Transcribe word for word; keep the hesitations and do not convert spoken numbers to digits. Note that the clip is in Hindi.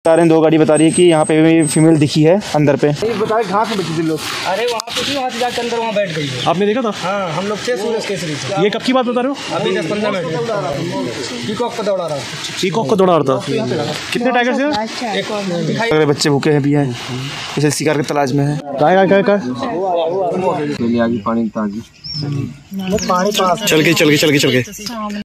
बता रहे हैं, दो गाड़ी बता रही है कि यहाँ पे फीमेल दिखी है अंदर पे। बताए घास में बैठी थी लोग। अरे वहाँ पे थी, वहाँ से जाकर अंदर वहाँ बैठ गई है। आपने देखा था? हाँ, हम लोग थे सूरज केसरी से। ये कब की बात बता रहे हो? अभी दस पंद्रह मिनट। पीकॉक को दौड़ा रहा था। पीकॉक को दौड़ा रहा था। कितने टाइगर थे? एक बच्चे भूखे हैं, भी हैं, इसे शिकार की तलाश में है। काय काय काय पानी चल के चल के चल के चल के